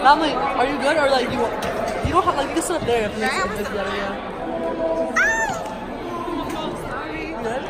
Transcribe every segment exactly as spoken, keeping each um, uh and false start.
I'm like, are you good? Or like, you you don't have, like, you can sit up there if it's, if it's better, yeah. Good?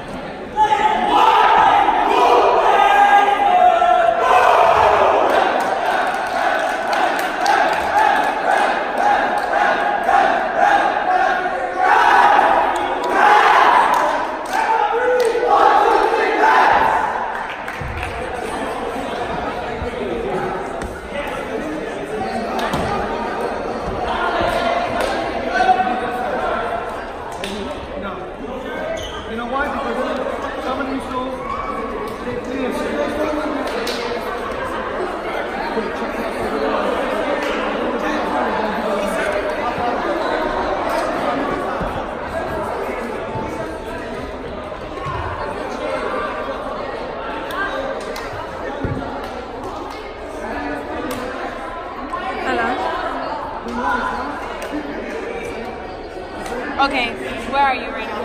Okay, where are you right now?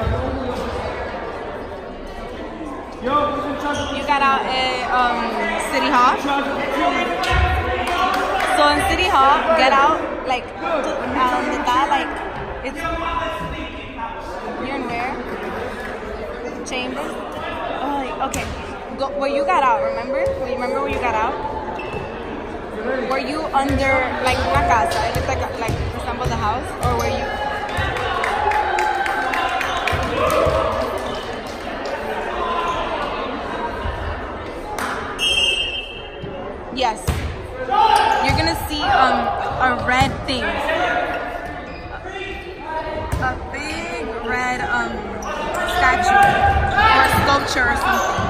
You got out at um, City Hall. So in City Hall, get out like um, that like it's you're in where? Chambers. Oh, like, okay. Go where you got out. Remember? Where you remember where you got out? Were you under like una casa? It looked like like resembled the house, or were you? Yes. You're gonna see um a red thing. A big red um statue or a sculpture or something.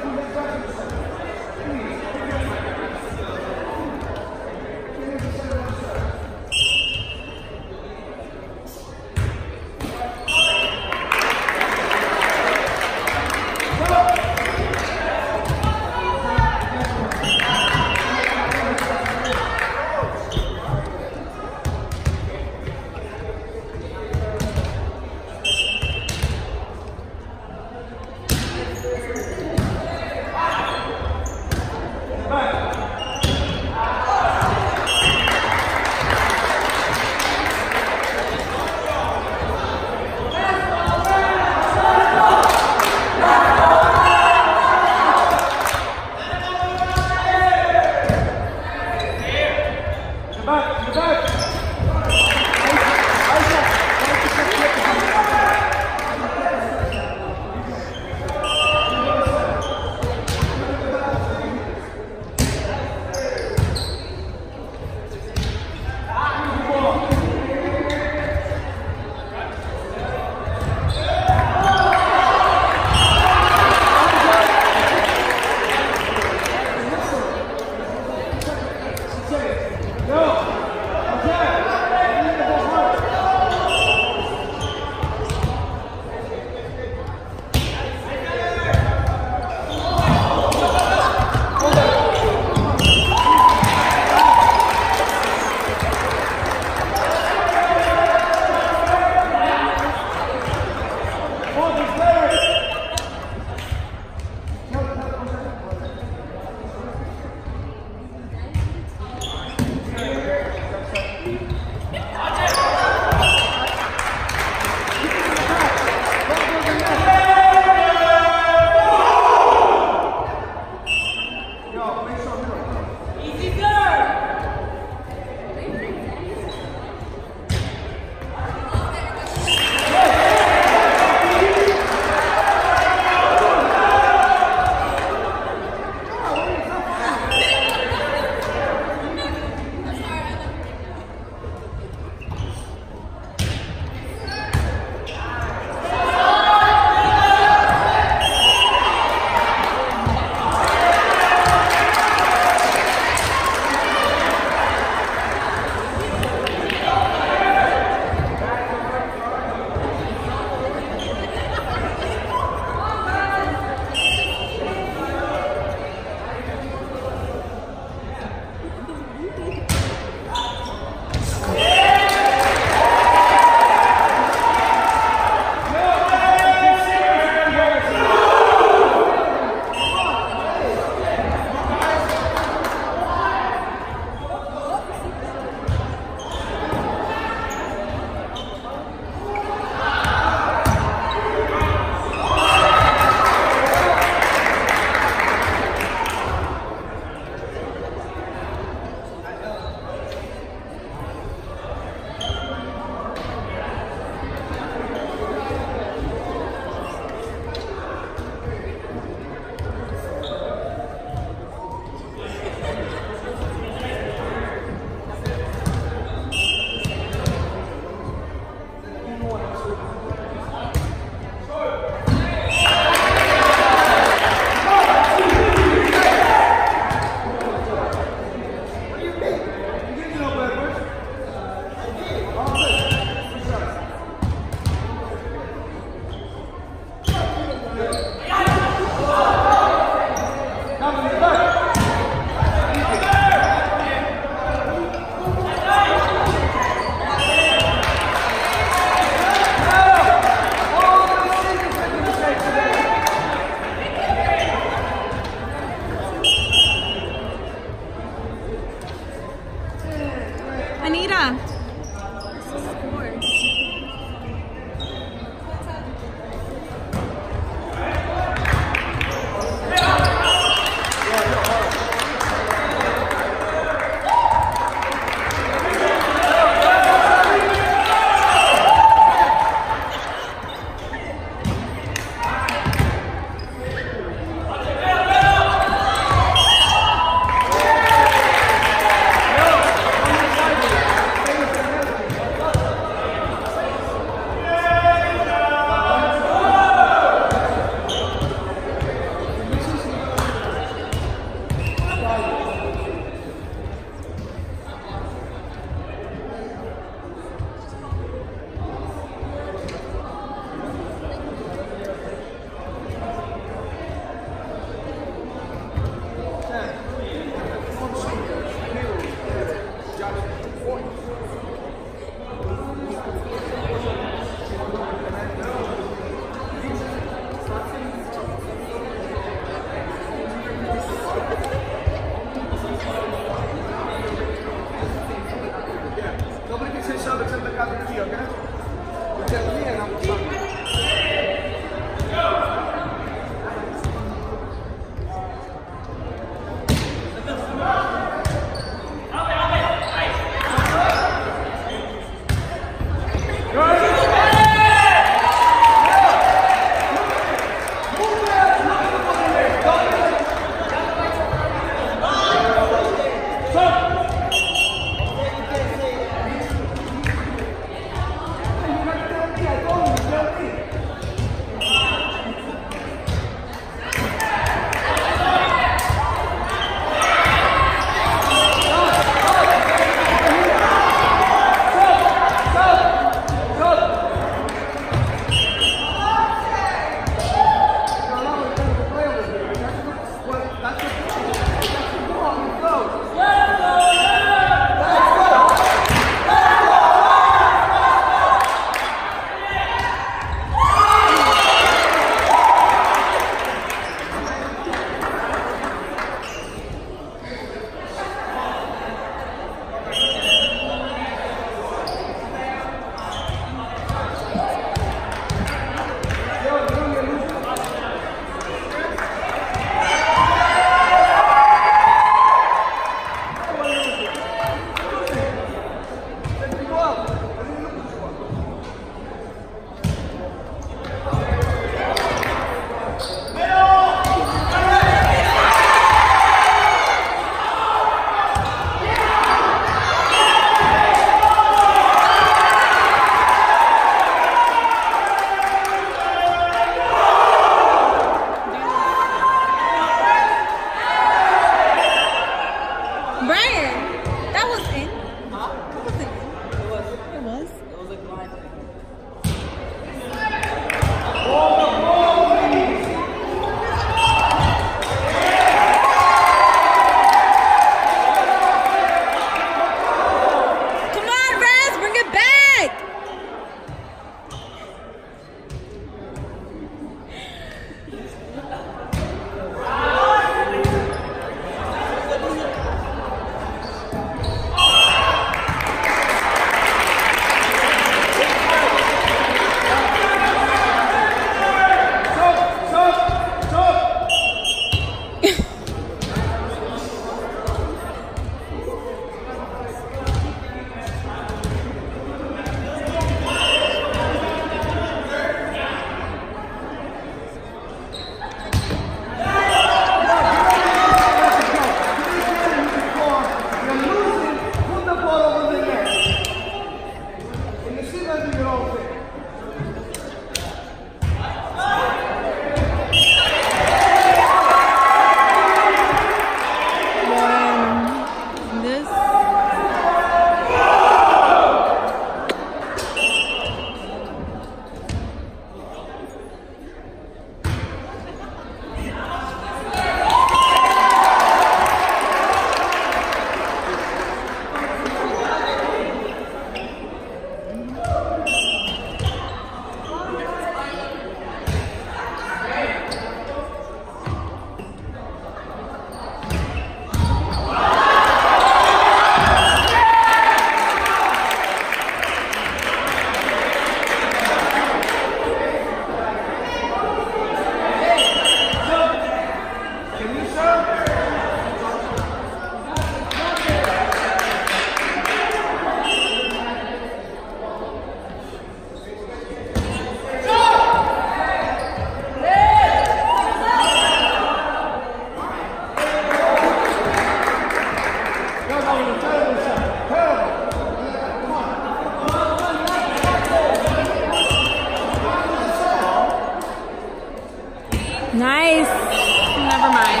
Never mind.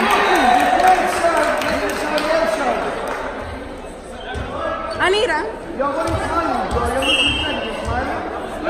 Anita. Yo, what are you telling me, bro? You're looking at Smile.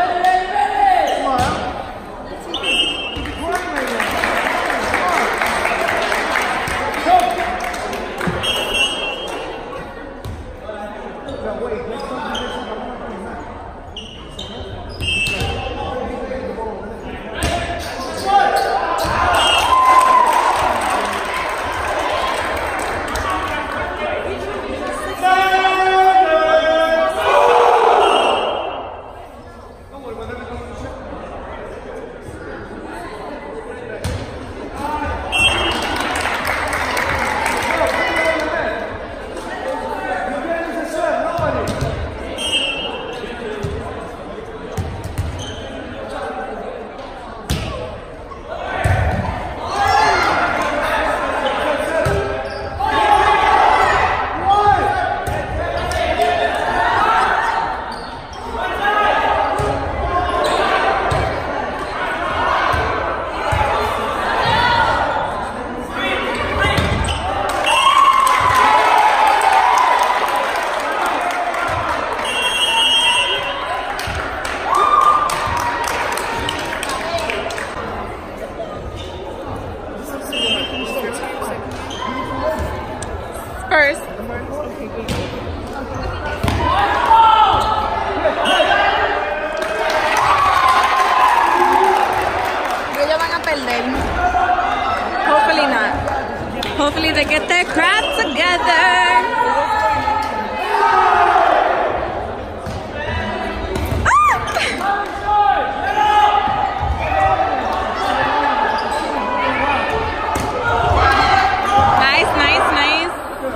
First. Ellos van a perder. Hopefully not. Hopefully they get their crap together. Nice, nice, nice.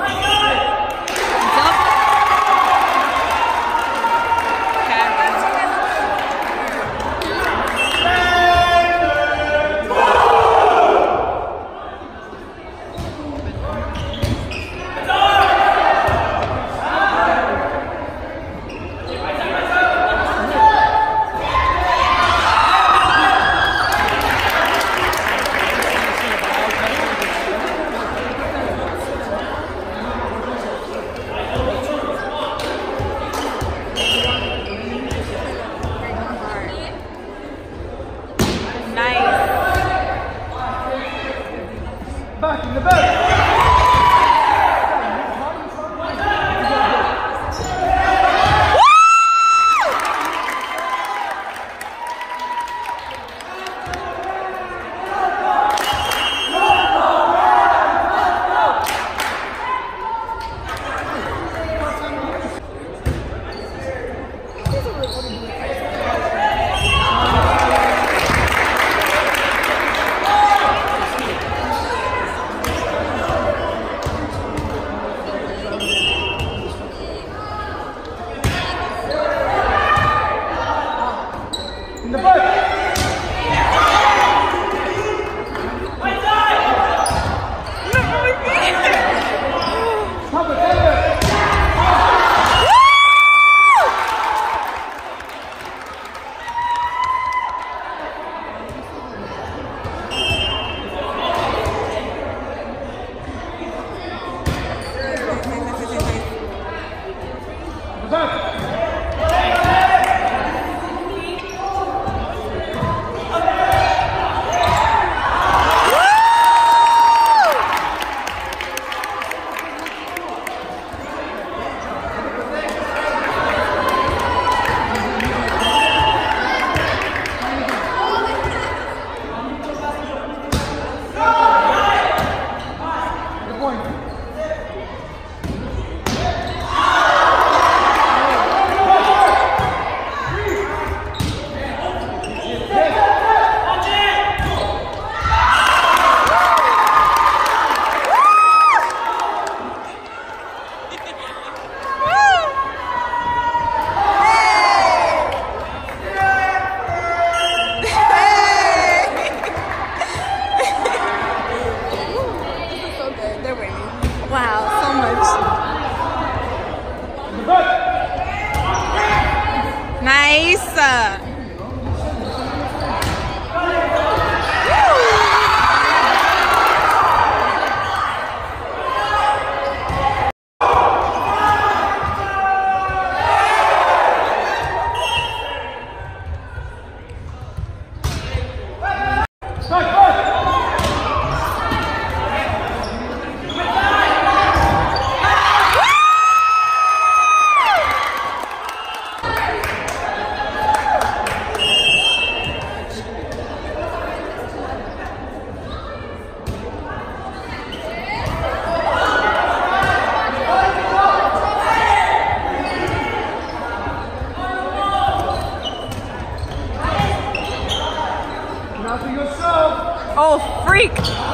Back in the back.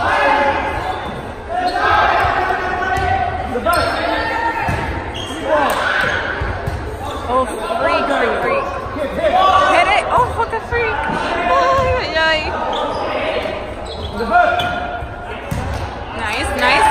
Oh, freak, freak, freak. Hit it. Oh, what the freak. Ay, ay, ay. Nice, nice.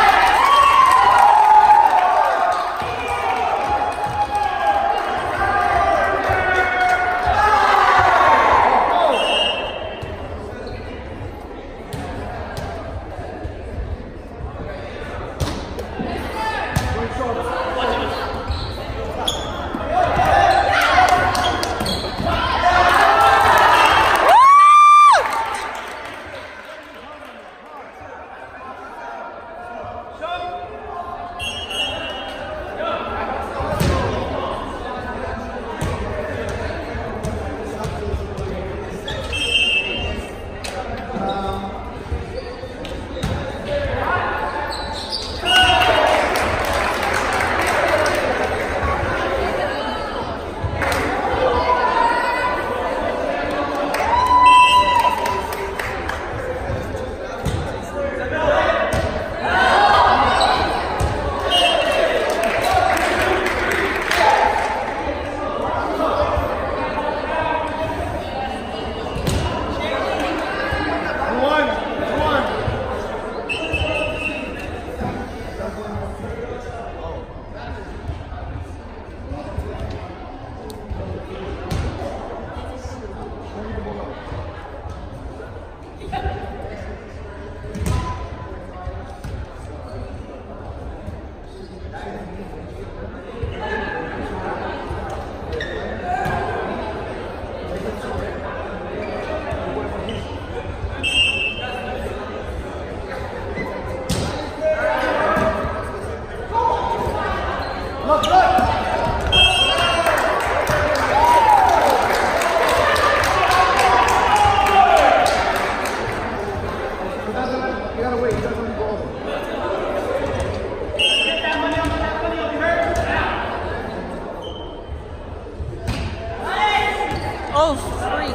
Oh, freak.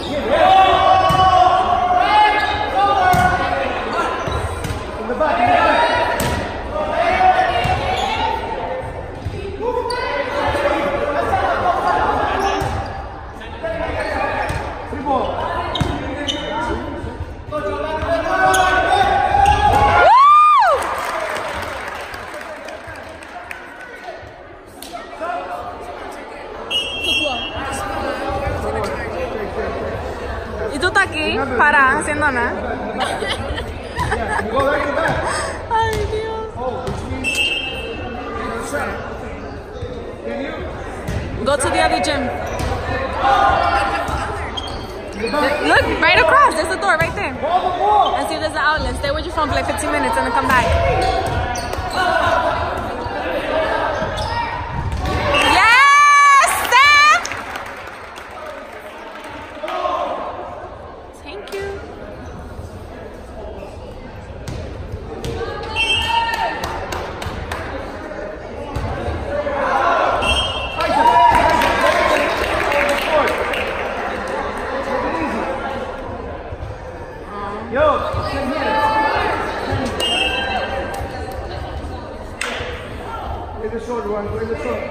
In the back, in the back. Free ball. Y tú estás aquí, para, haciendo nada. Go back, go back. Ay, Dios. Oh, which means can you? Go to the other gym. Look, right across. There's a door right there. Ball the ball. And see if there's an outlet. Stay with your phone for like fifteen minutes and then come back. Yes, Steph! Thank you. Yo, ten minutes. Play the short one, play the short.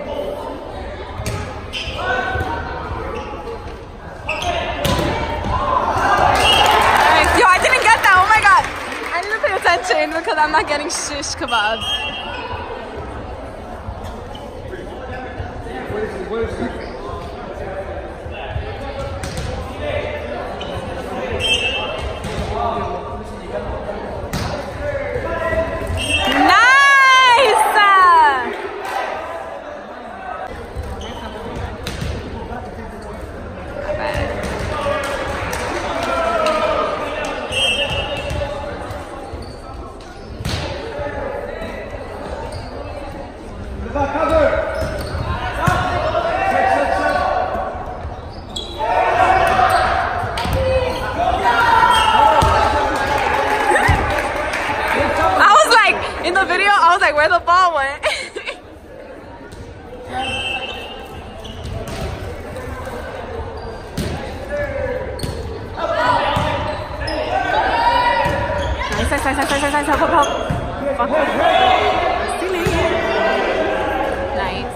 Nice. Yo, I didn't get that. Oh my god. I need to pay attention because I'm not getting shish kebabs. What is it? What is it? Where the ball went. Nice, nice, nice, nice, nice, nice. Help, help, help. Fuck. Nice.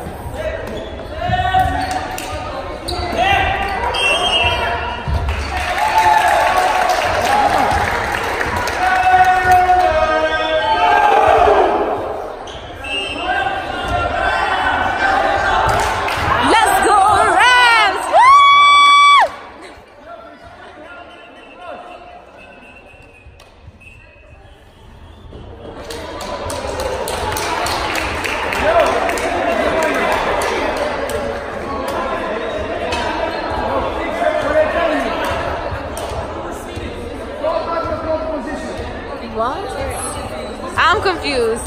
What? I'm confused.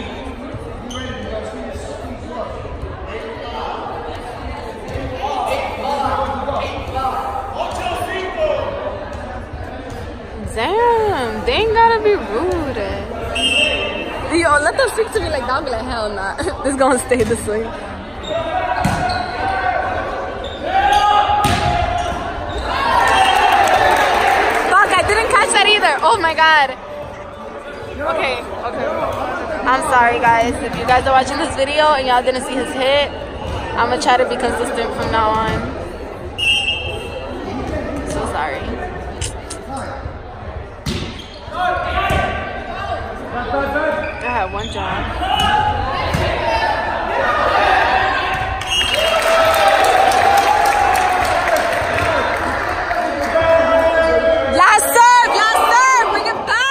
Damn, they ain't gotta be rude. Yo, let them speak to me like that. I'll be like, hell nah. This gonna stay this way. Fuck, I didn't catch that either. Oh my god. Okay, okay. I'm sorry guys. If you guys are watching this video and y'all didn't see his hit, I'm gonna try to be consistent from now on. So sorry. I had one job. Last serve, last serve, bring it back.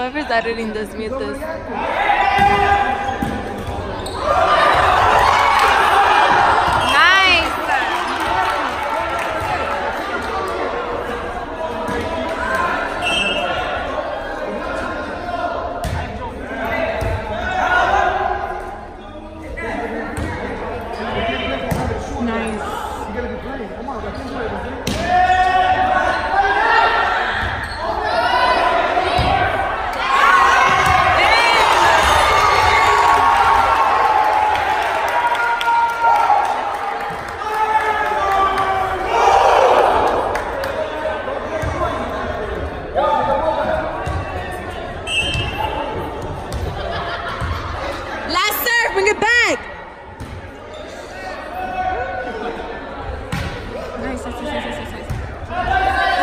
Whoever's editing this, mute this. Nice! Nice. You gotta be playing. Come on, let's play. Last serve, bring it back! Nice, nice, nice, nice, nice, nice.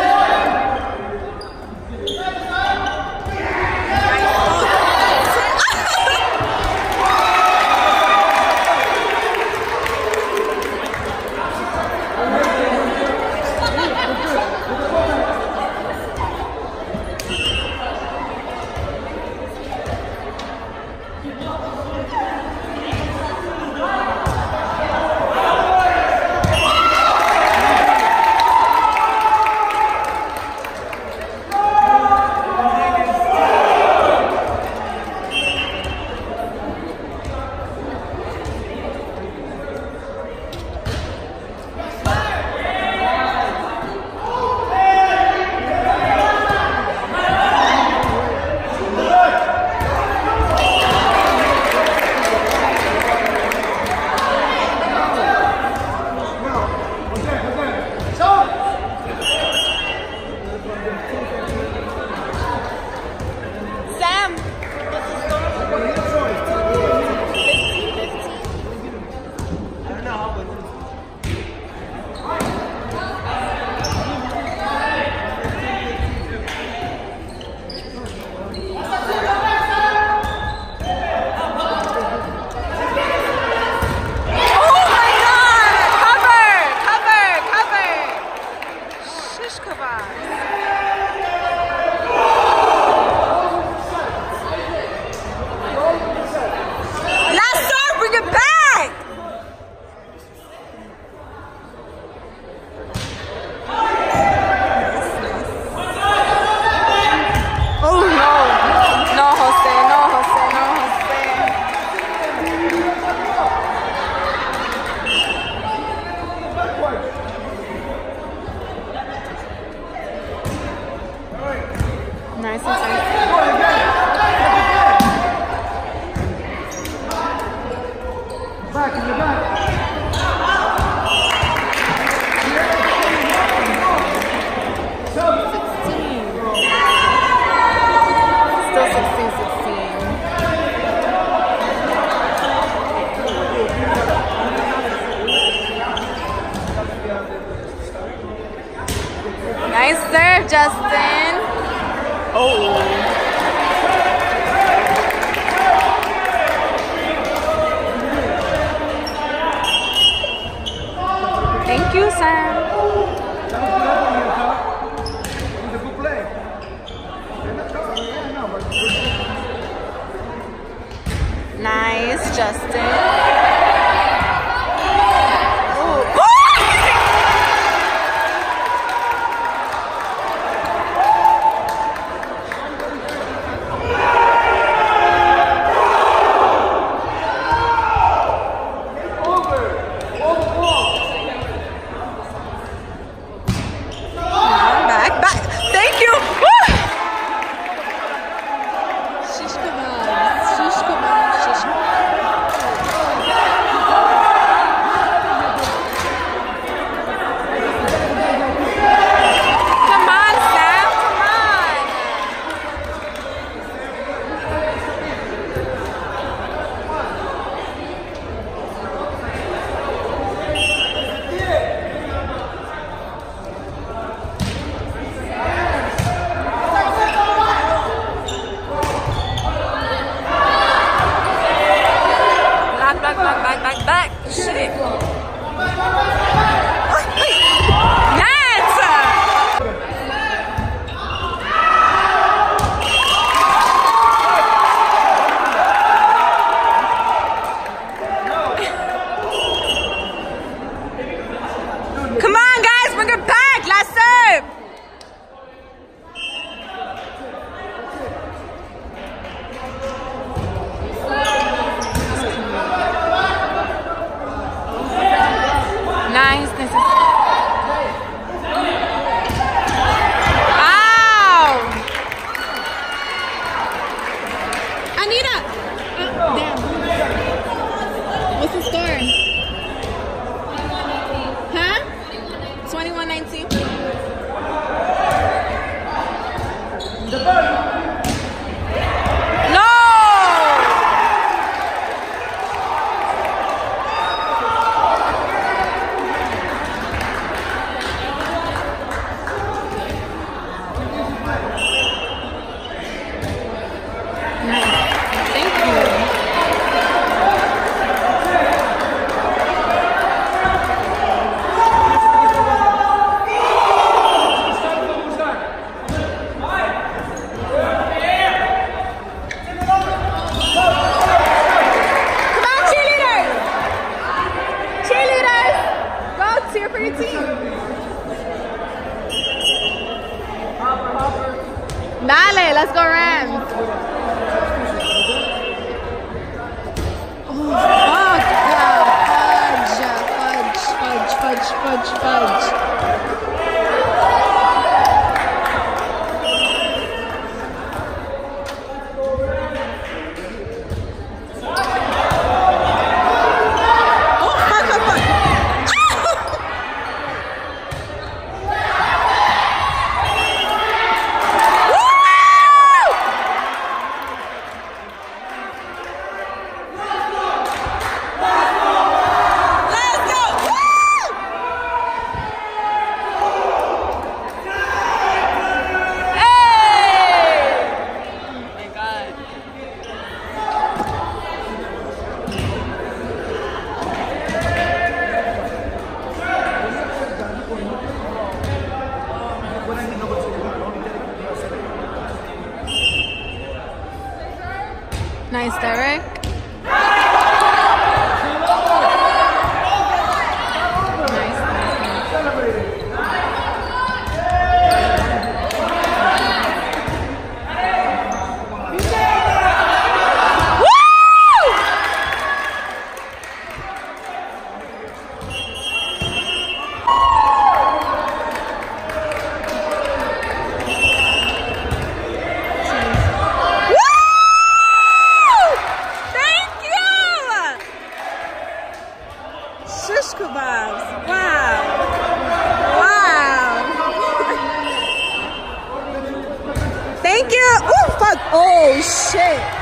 Sam! Nice and tight. Back in the back. sixteen. Still sixteen sixteen. Nice serve, Justin. Oh. Thank you, Sam. Nice, Justin. Dale, let's go Rams. Oh, fuck. Fudge, fudge, fudge, fudge, fudge. Nice, Derek. Nice, nice, shish kebabs. Wow. Wow. Thank you. Oh, fuck. Oh, shit.